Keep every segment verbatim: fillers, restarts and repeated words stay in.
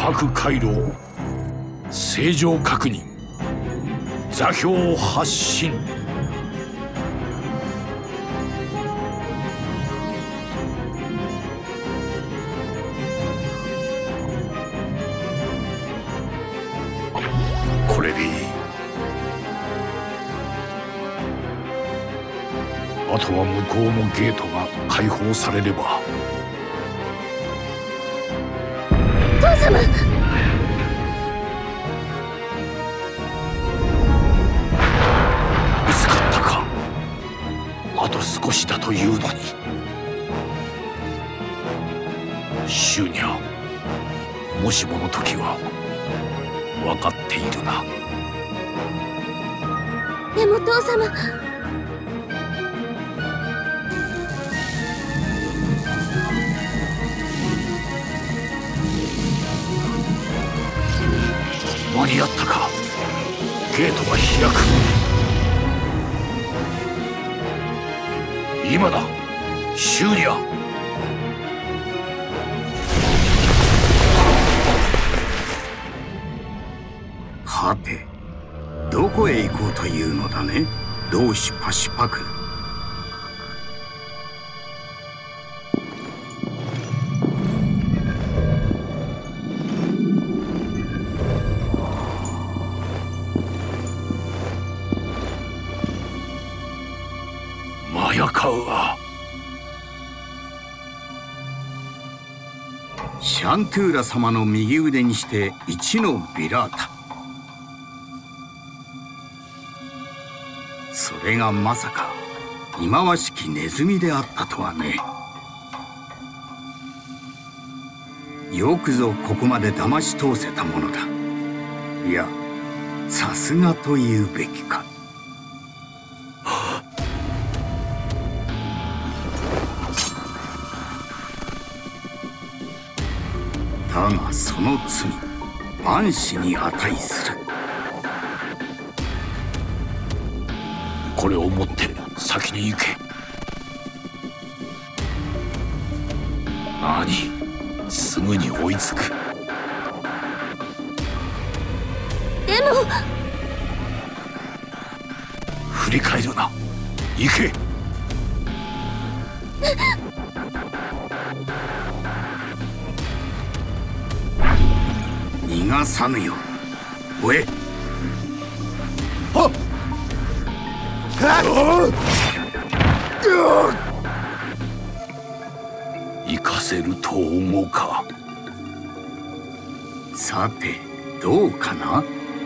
各回路正常確認、座標発信。これでいい。あとは向こうのゲートが開放されれば。 父様、 薄かったか。あと少しだというのに。シューニャ、もしもの時は分かっているな。 でも父様、 間に合ったか。ゲートが開く。今だ、シューニャ。 はて、どこへ行こうというのだね、同志パシパクル。 マヤカウア。 シャントゥーラ様の右腕にして一のビラータ。それがまさか忌まわしきネズミであったとはね。よくぞここまで騙し通せたものだ。いや、さすがと言うべきか。だがその罪、万死に値する。 これを持って先に行け。何、すぐに追いつく。 でも振り返るな。行け。 逃がさぬよ。おえ。 はっ。行かせると思うか。 さて、どうかな。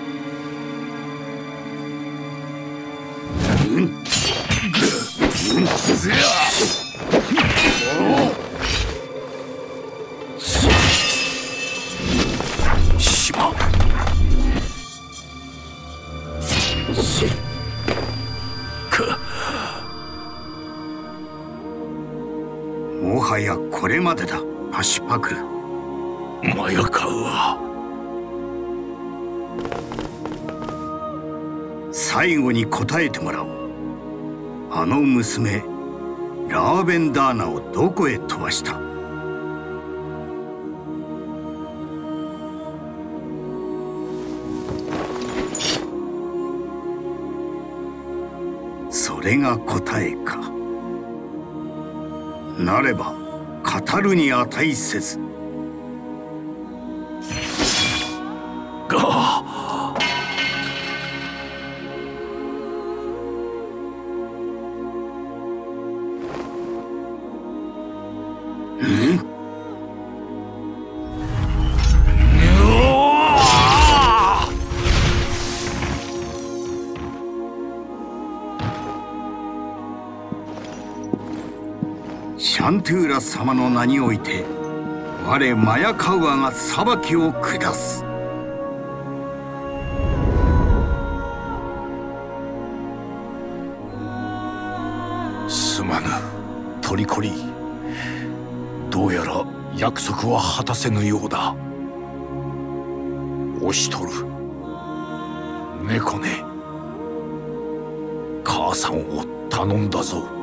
うん、うん、ずや。 しまう。 しか。 もはやこれまでだ、パシパクル。 マヤカウア。 最後に答えてもらおう。あの娘ラーベンダーナをどこへ飛ばした。それが答えか。なれば語るに値せず。 がシャントゥーラ様の名において我マヤカウアが裁きを下す。 すまぬトリコリー。どうやら約束は果たせぬようだ。押しとる。猫ね、母さんを頼んだぞ。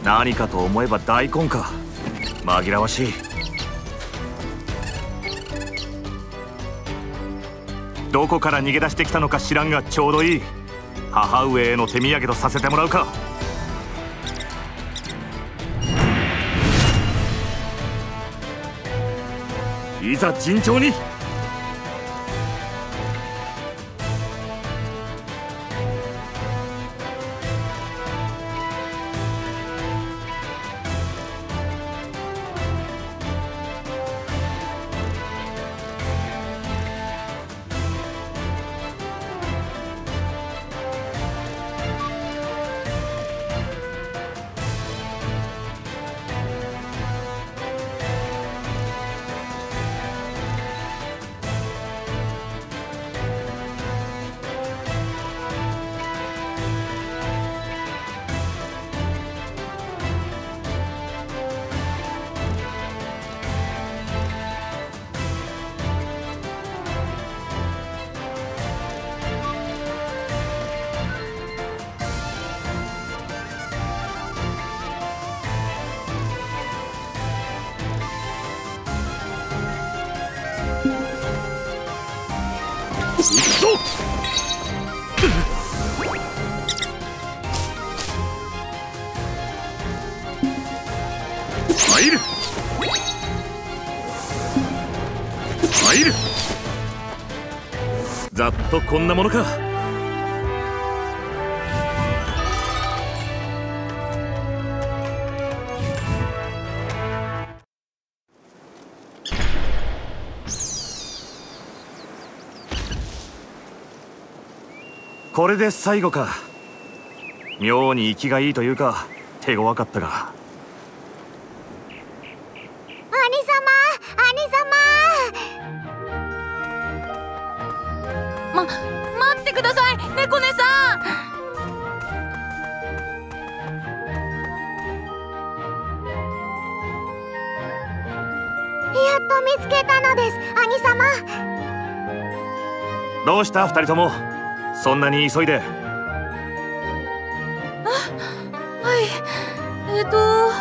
何かと思えば大根か。紛らわしい。どこから逃げ出してきたのか知らんがちょうどいい。母上への手土産とさせてもらうか。いざ尋常に。入る入る。ざっとこんなものか。これで最後か。妙に生きがいいというか手強かったが。 兄様、兄様。ま、待ってください、猫姉さん。やっと見つけたのです、兄様。 どうした二人とも、そんなに急いで。あ、 はい、えっと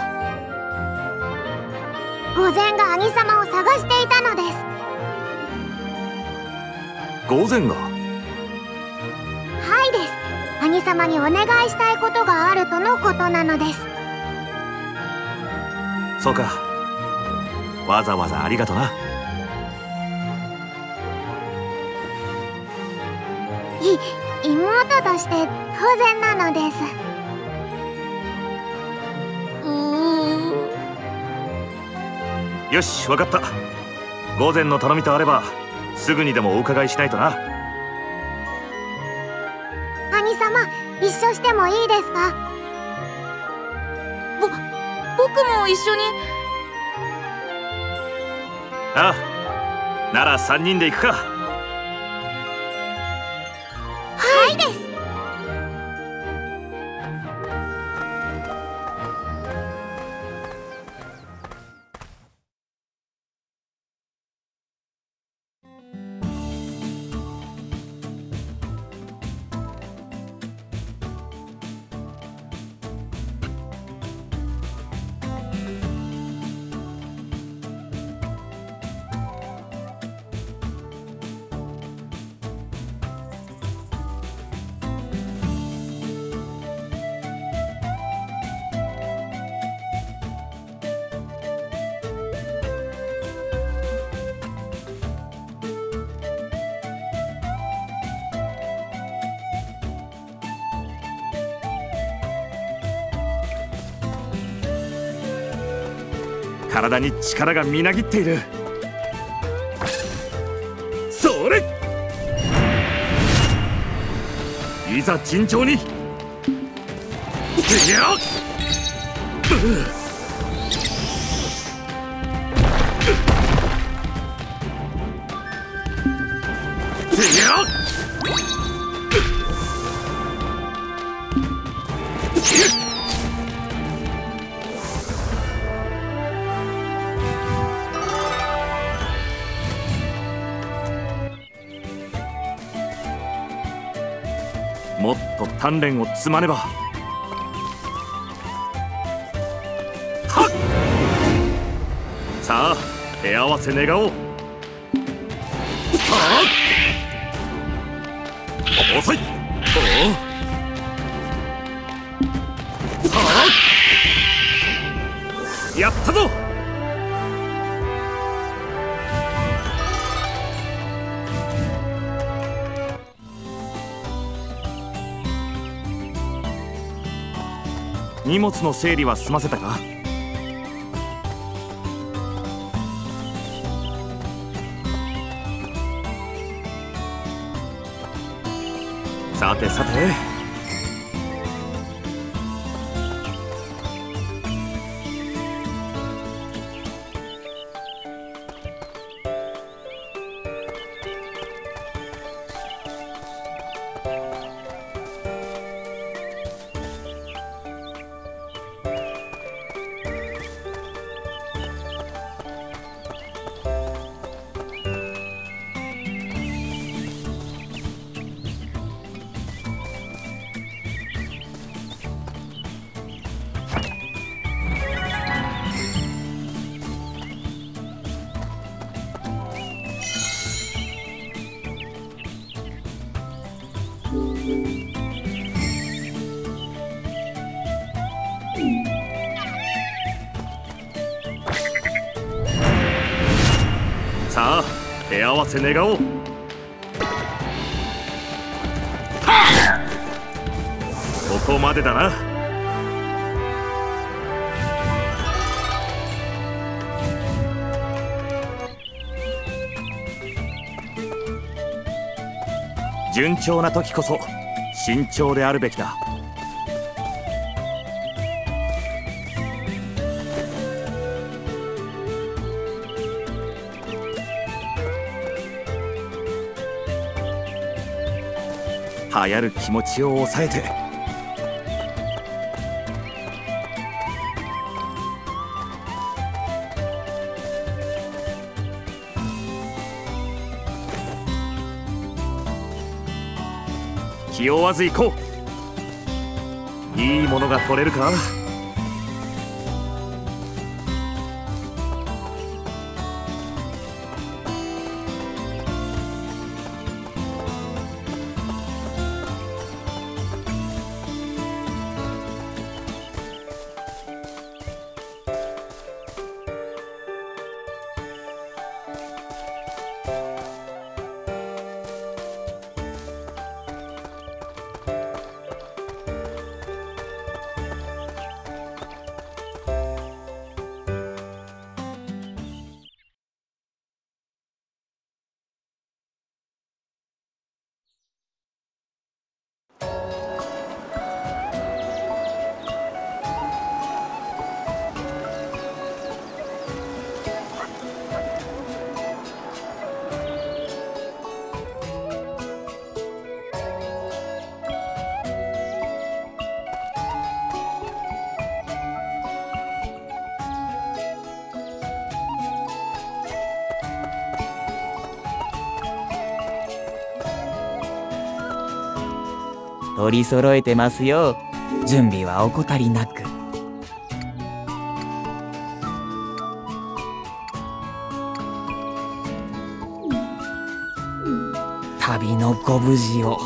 御前が兄様を探していたのです。 御前が？ はいです。兄様にお願いしたいことがあるとのことなのです。 そうか。わざわざありがとな。 い、妹として当然なのです。うーん。 よし、わかった。御前の頼みとあればすぐにでもお伺いしないとな。 兄様、一緒してもいいですか？ぼ、僕も一緒に。 ああ、なら三人で行くか。 はいです。 体に力がみなぎっている。それ、いざ尋常に。いやっ、もっと鍛錬を積まねば。 さあ手合わせ願おう。はあ、遅い。おお、はあ、やったぞ。荷物の整理は済ませたか？さてさて、さあ手合わせ願おう。ここまでだな。順調な時こそ慎重であるべきだ。流行る気持ちを抑えて。気負わず行こう。いいものが取れるか。 取り揃えてますよ。準備は怠りなく。旅のご無事を。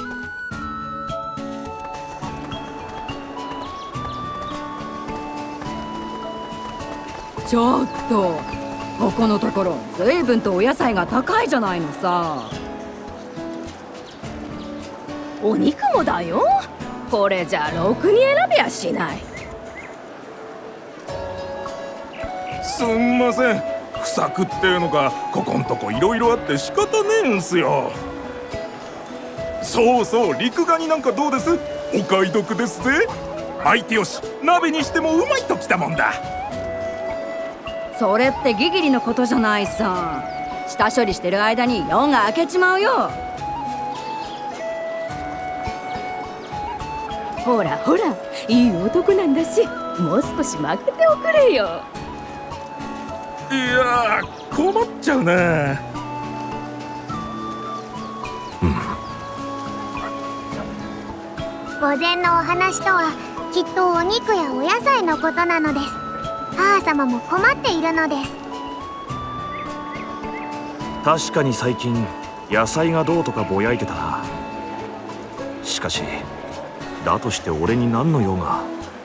ちょっとここのところ随分とお野菜が高いじゃないのさ。お肉もだよ。これじゃろくに選べやしない。 すんません、不作っていうのがここんとこいろいろあって仕方ねえんすよ。そうそう、陸ガニなんかどうです？お買い得ですぜ。巻いてよし、鍋にしてもうまいときたもんだ。 それってギギリのことじゃないさ。下処理してる間に夜が明けちまうよ。ほらほら、いい男なんだし、もう少し待ってておくれよ。 いやー、困っちゃうな。 午前のお話とはきっとお肉やお野菜のことなのです。母様も困っているのです。 確かに最近野菜がどうとかぼやいてたな。しかしだとして俺に何の用が。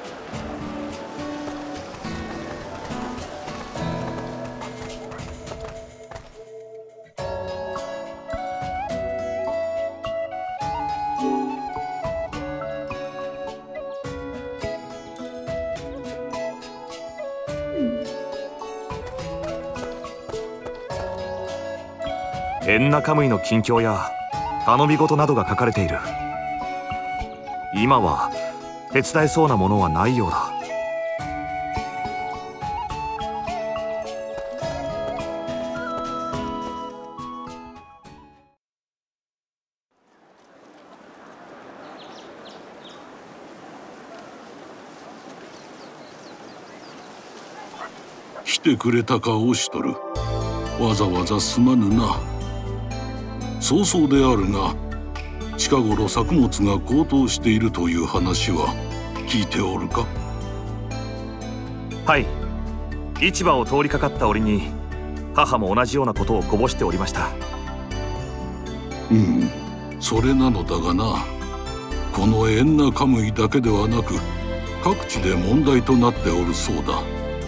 エンナカムイの近況や頼み事などが書かれている。今は手伝えそうなものはないようだ。 来てくれたかオシトル。わざわざすまぬな。早々であるが、近頃作物が高騰しているという話は聞いておるか？ はい、市場を通りかかった折に母も同じようなことをこぼしておりました。 うん、それなのだがな、このエンナカムイだけではなく各地で問題となっておるそうだ。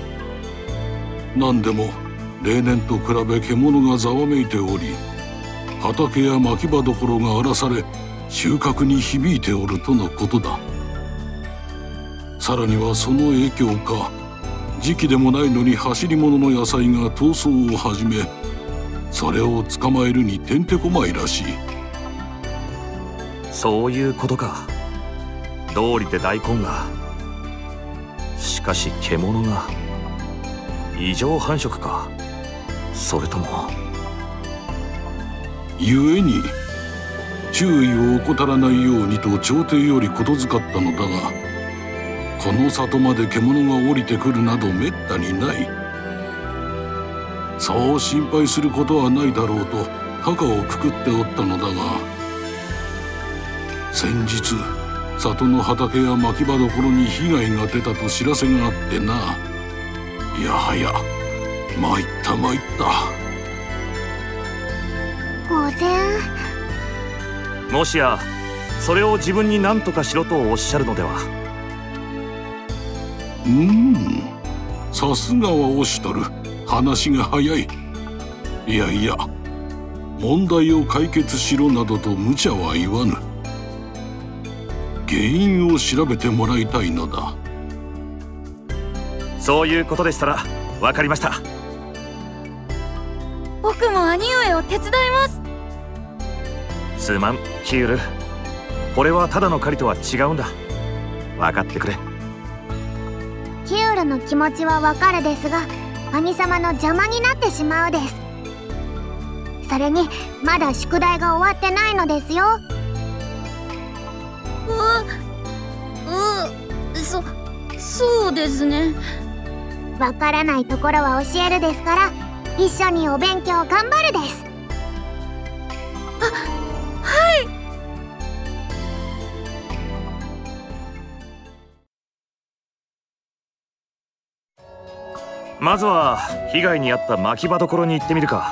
何でも例年と比べ獣がざわめいており、畑や牧場どころが荒らされ収穫に響いておるとのことだ。さらにはその影響か、時期でもないのに走り物の野菜が逃走を始め、それを捕まえるにてんてこまいらしい。 そういうことか。道理で大根が。しかし獣が異常繁殖か、それとも。 故に注意を怠らないようにと朝廷よりことづかったのだが、この里まで獣が降りてくるなどめったにない。そう心配することはないだろうと高をくくっておったのだが、先日里の畑や牧場どころに被害が出たと知らせがあってな。いやはや参った参った。 御前。 もしやそれを自分に何とかしろとおっしゃるのでは。 うーん、さすがはオシトル、話が早い。いやいや、問題を解決しろなどと無茶は言わぬ。原因を調べてもらいたいのだ。 そういうことでしたら分かりました。 僕も兄上を手伝います。 すまんキュール、これはただの狩りとは違うんだ。分かってくれ。 キュールの気持ちはわかるですが、兄様の邪魔になってしまうです。それにまだ宿題が終わってないのですよ。 ううそそうですね。 わからないところは教えるですから、一緒にお勉強頑張るです。 あ、はい。 まずは被害に遭った牧場どころに行ってみるか。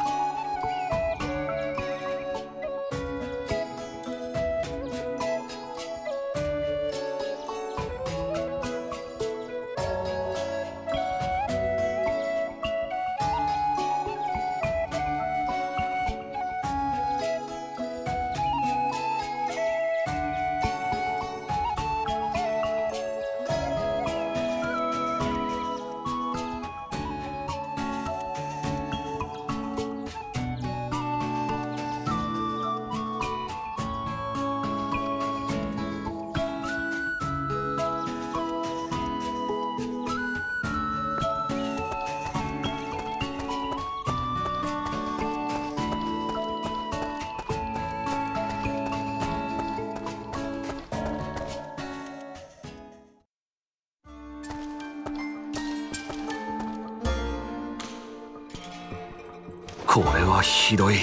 これはひどい。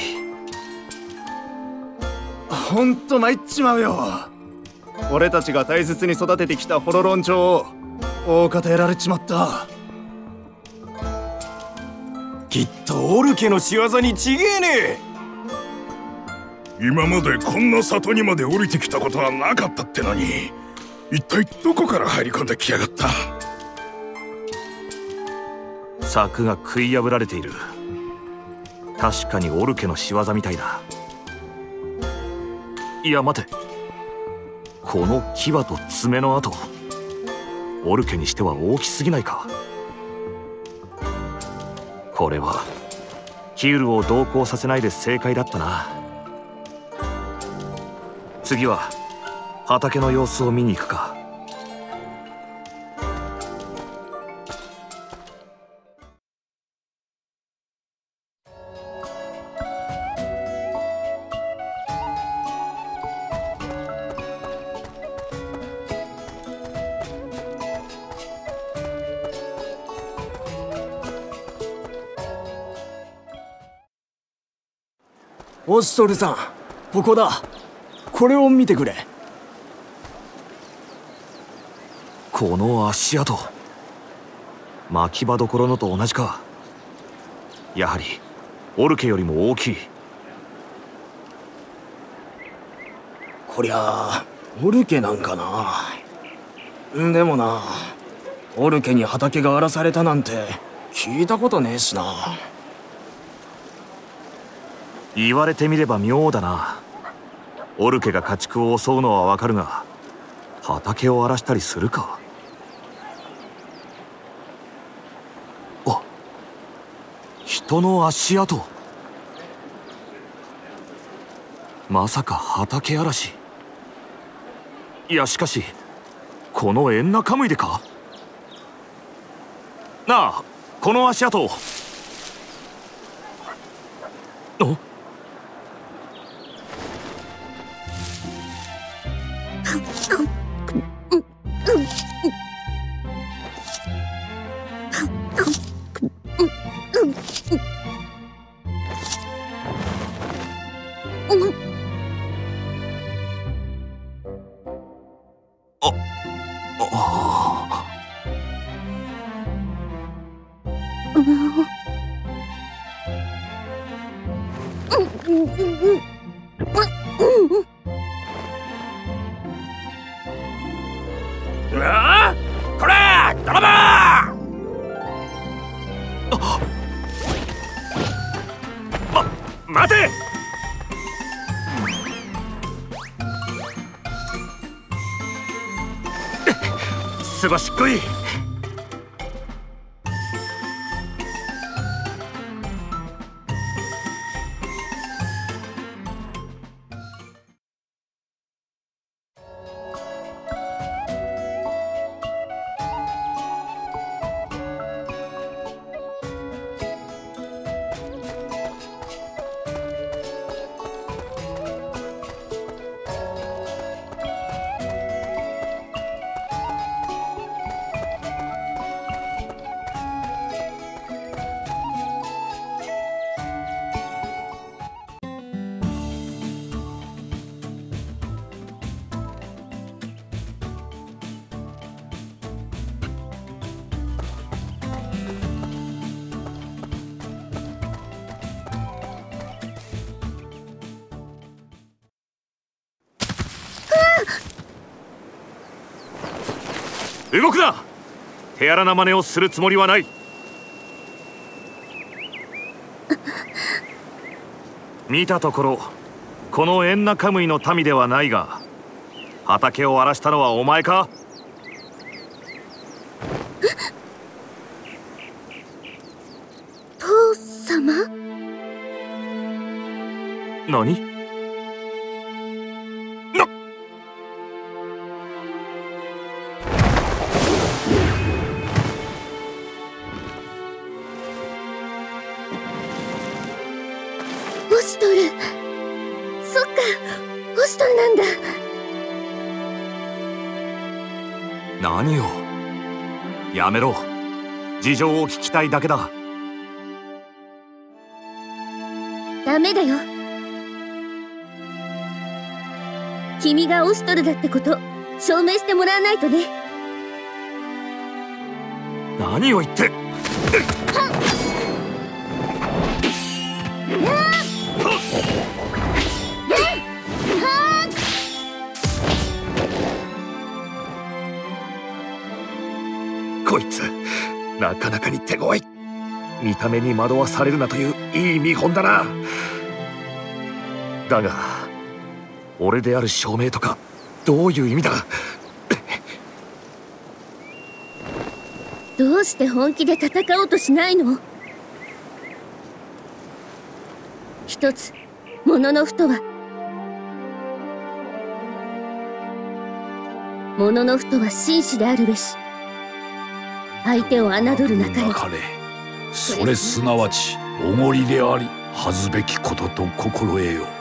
ほんと参っちまうよ。俺たちが大切に育ててきたホロロン鳥を大方やられちまった。 きっとオルケの仕業に違えねえ。 今までこんな里にまで降りてきたことはなかったってのに、一体どこから入り込んできやがった。 柵が食い破られている。確かにオルケの仕業みたいだ。いや待て、この牙と爪の跡、オルケにしては大きすぎないか。これはキウルを同行させないで正解だったな。次は畑の様子を見に行くか。 オシトルさん、ここだ。これを見てくれ。 この足跡、牧場どころのと同じか。やはりオルケよりも大きい。 こりゃあオルケなんかな。でもな、オルケに畑が荒らされたなんて聞いたことねえしな。 言われてみれば妙だな。オルケが家畜を襲うのはわかるが、畑を荒らしたりするか。あ、人の足跡。まさか畑荒らし。いやしかし、このエンナカムイでか。なあ、この足跡。おすばしっこい。動くな。手荒な真似をするつもりはない。見たところこのエンナカムイの民ではないが、畑を荒らしたのはお前か。 父様？ 何？ オシトル。そっか、オシトルなんだ。 何を。やめろ。事情を聞きたいだけだ。 ダメだよ。君がオシトルだってこと証明してもらわないとね。 何を言って。 なかなかに手強い。見た目に惑わされるなといういい見本だな。だが俺である証明とかどういう意味だ。 どうして本気で戦おうとしないの？一つもののふとはもののふとは紳士であるべし。相手を侮るなかれ。 それすなわちおごりであり恥ずべきことと心得よ。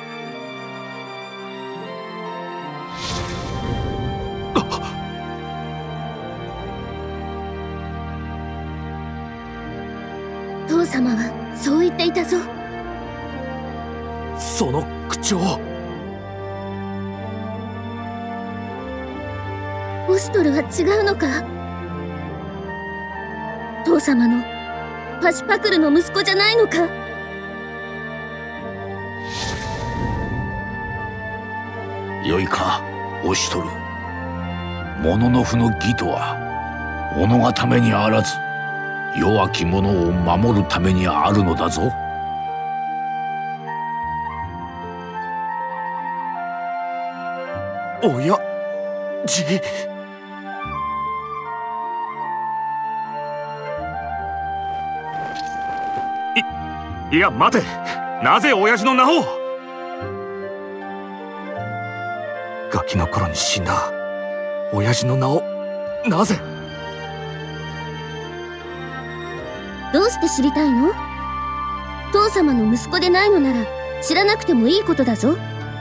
父様はそう言っていたぞ。 その口調。 オストルは違うのか？父様のパシュパクルの息子じゃないのか？ よいかオシトル。モノノフの義とは己がためにあらず弱き者を守るためにあるのだぞ。 おやじ。いいや待て。なぜ親父の名を。ガキの頃に死んだ親父の名をなぜ。 どうして知りたいの？父様の息子でないのなら知らなくてもいいことだぞ。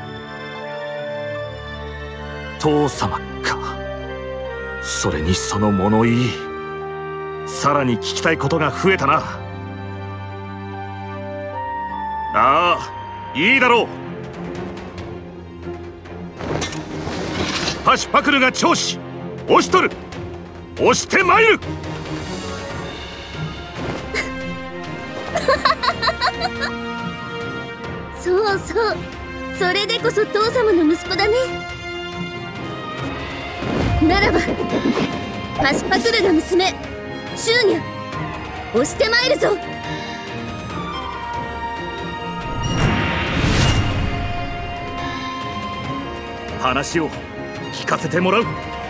父様か。それにその物言い。さらに聞きたいことが増えたな。ああ、いいだろう。パシュパクルが長子オシトル、押してまいる。 そうそう、それでこそ父様の息子だね。ならばパシュパクルが娘シューニャ、押してまいるぞ。 話を聞かせてもらう。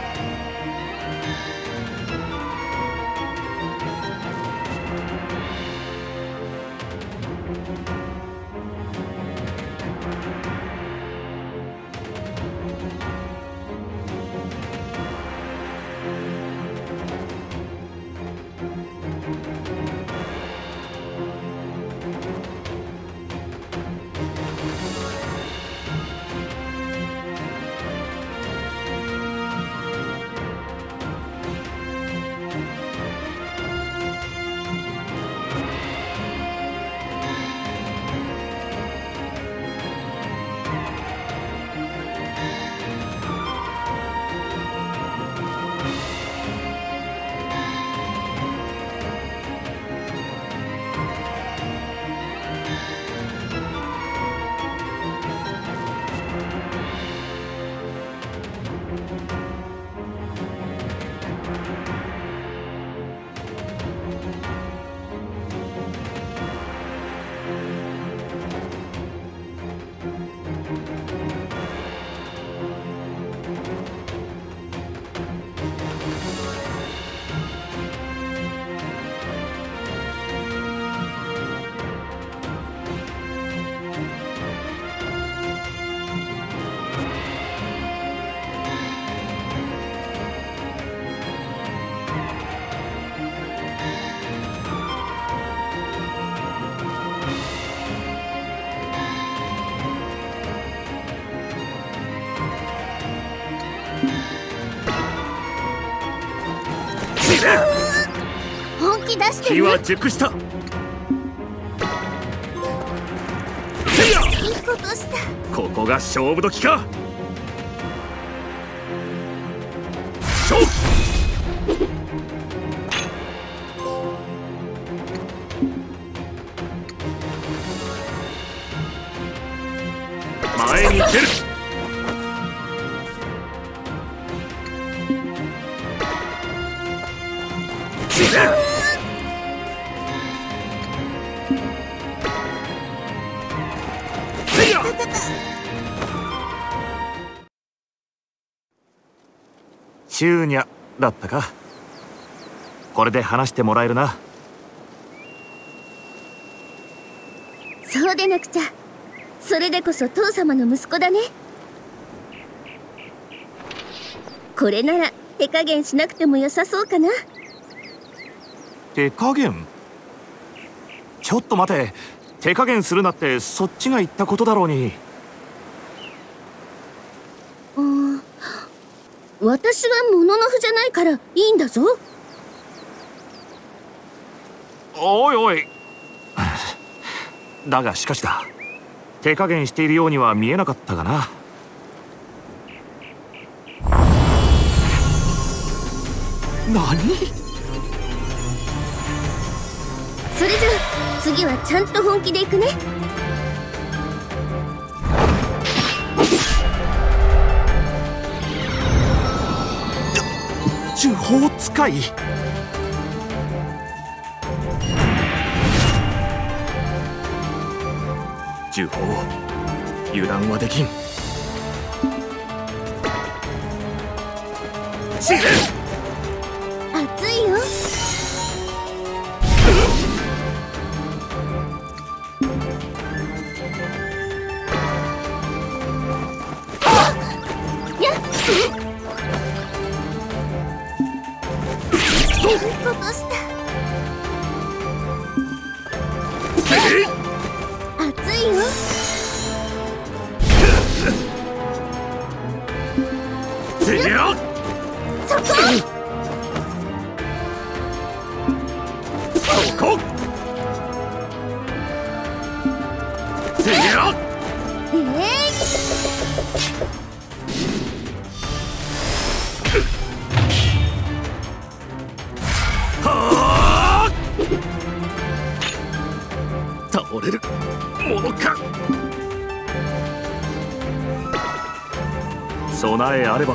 本気出してる。 気は熟した。 いいことした。 ここが勝負時か。勝負。前に出る。 てた。 シューニャだったか。これで話してもらえるな。 そうでなくちゃ。それでこそ父様の息子だね。これなら手加減しなくても良さそうかな。 手加減？ちょっと待て。手加減するなってそっちが言ったことだろうに。 うん、私はモノノフじゃないからいいんだぞ。 おいおい。だがしかしだ。手加減しているようには見えなかったがな。何？ それじゃあ次はちゃんと本気でいくね。 呪法使い。呪法、油断はできん。散れ！ 熱いよ。やっ！こぼした。熱いよ。そこ！ そこ！せや！ えい！ はあ！倒れるものか。備えあれば。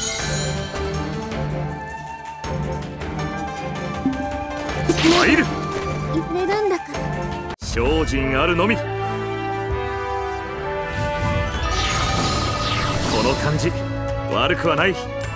参る。 入れるんだから。 精進あるのみ。この感じ悪くはない。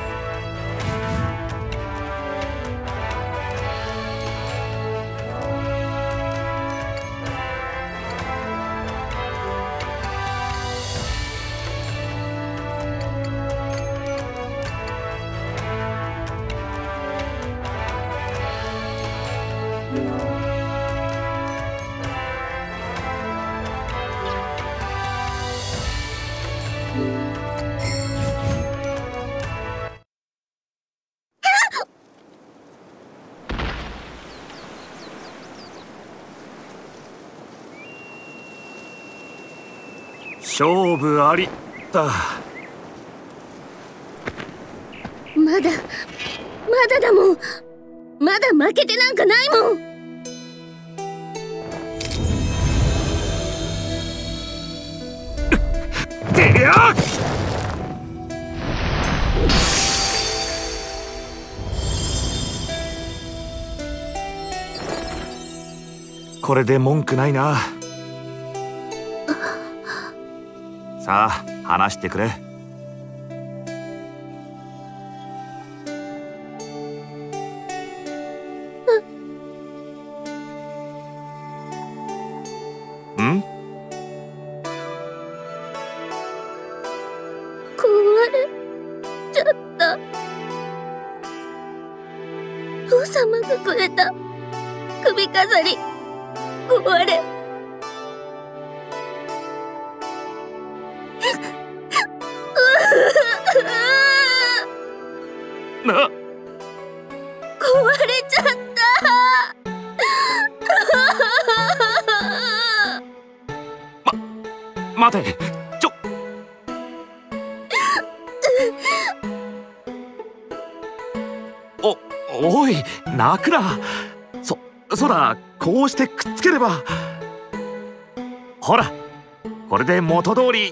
勝負ありだ。 まだまだだもん。まだ負けてなんかないもん。 でやっ！これで文句ないな。さあ話してくれ。ん？ 壊れちゃった。父様がくれた首飾り壊れ。 な、 壊れちゃった。 ま、待て、ちょ。お、おい、泣くな。そ、そうだ、こうしてくっつければ。ほら、これで元通り。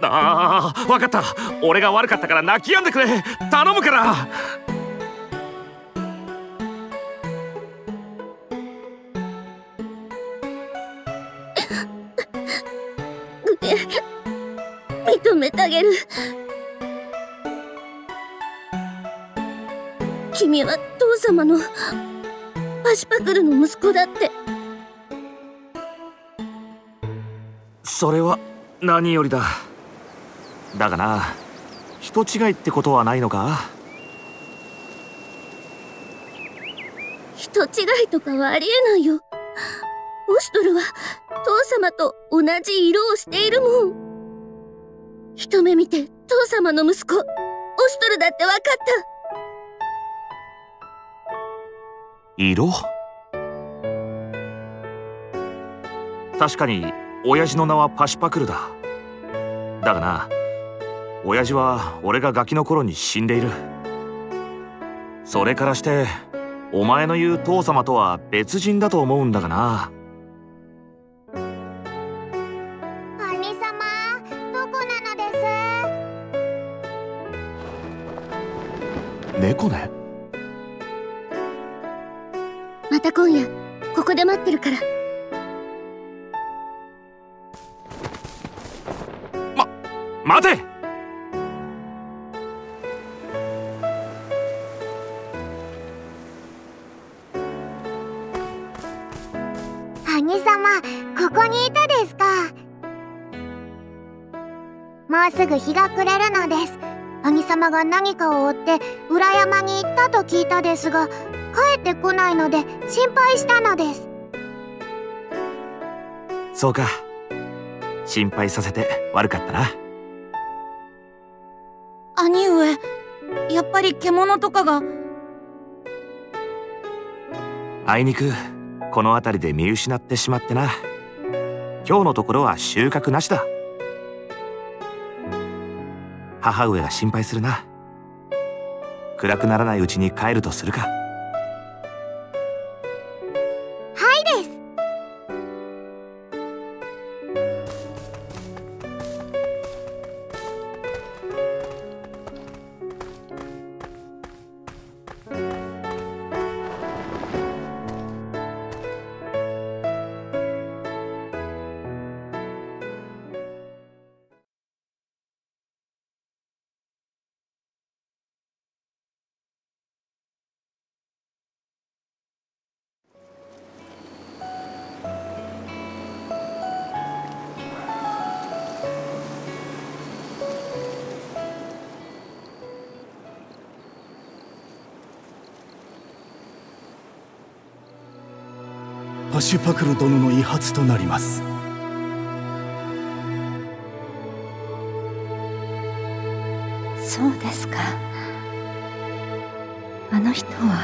ああ、分かった。俺が悪かったから泣き止んでくれ。頼むから。 認めてあげる。君は父様のパシパクルの息子だって。 それは何よりだ。だがな、人違いってことはないのか？ 人違いとかはありえないよ。オシュトルは父様と同じ色をしているもん。一目見て父様の息子オシュトルだって分かった。 色？確かに親父の名はパシパクルだ。だがな、親父は俺がガキの頃に死んでいる。それからしてお前の言う父様とは別人だと思うんだがな。 兄様、どこなのです？ 猫ね。 また今夜ここで待ってるから。 ま、待て！ 兄様、ここにいたですか。もうすぐ日が暮れるのです。兄様が何かを追って裏山に行ったと聞いたですが、帰ってこないので心配したのです。 そうか。心配させて悪かったな。 兄上、やっぱり獣とかが。 あいにくこの辺りで見失ってしまってな。今日のところは収穫なしだ。母上が心配するな。暗くならないうちに帰るとするか。 はいです。 パシュパクル殿の遺髪となります。 そうですか。あの人は。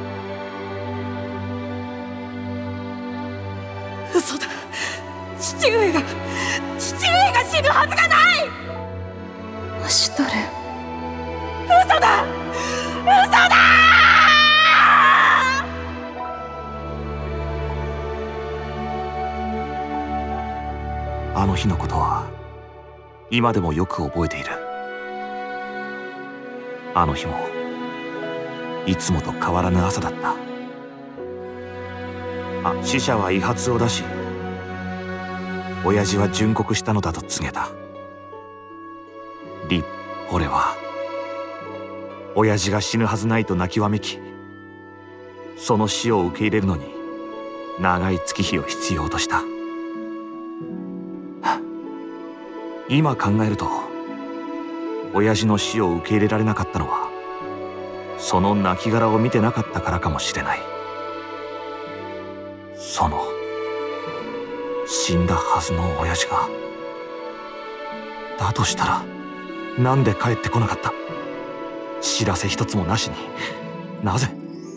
嘘だ。父上が父上が死ぬはずがない。 オシュトル、 嘘だ嘘だ。 あの日のことは今でもよく覚えている。あの日もいつもと変わらぬ朝だった。あ、死者は遺髪を出し、親父は殉国したのだと告げた。リ、俺は親父が死ぬはずないと泣きわめき、その死を受け入れるのに長い月日を必要とした。今考えると、親父の死を受け入れられなかったのはその亡骸を見てなかったからかもしれない。その死んだはずの親父が。だとしたらなんで帰ってこなかった？知らせ一つもなしに。なぜ？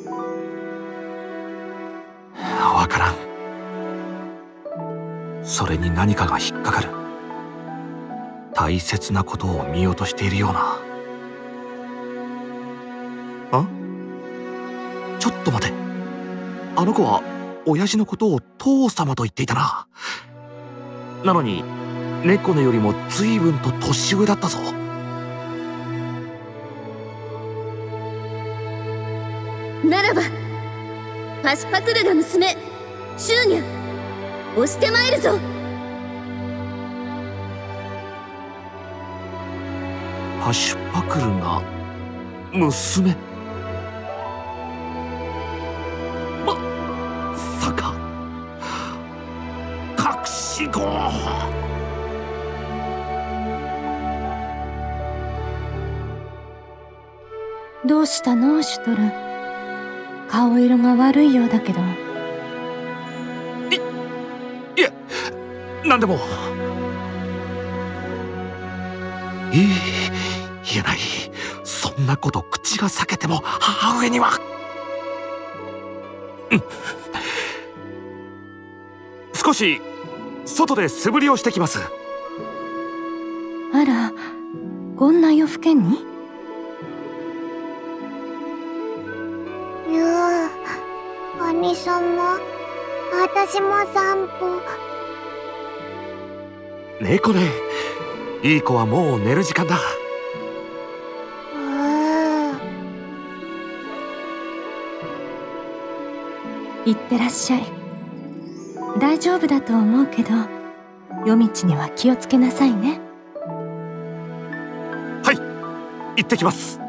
わからん。それに何かが引っかかる。大切なことを見落としているような。あ？ちょっと待て。あの子は親父のことを父様と言っていたな。なのに猫のよりも随分と年上だったぞ。 ならばパシュパクルが娘シューニャ押してまいるぞ。 パシュパクルが娘。まさか隠し子。 どうしたのシュトル、顔色が悪いようだけど。 いいえ、何でも。いい言えない。そんなこと口が裂けても母上には。うん、少し外で素振りをしてきます。 あら、こんな夜更けに。 いやあ、兄様、私も散歩。 猫ね、いい子はもう寝る時間だ。 いってらっしゃい。大丈夫だと思うけど、夜道には気をつけなさいね。 はい、行ってきます。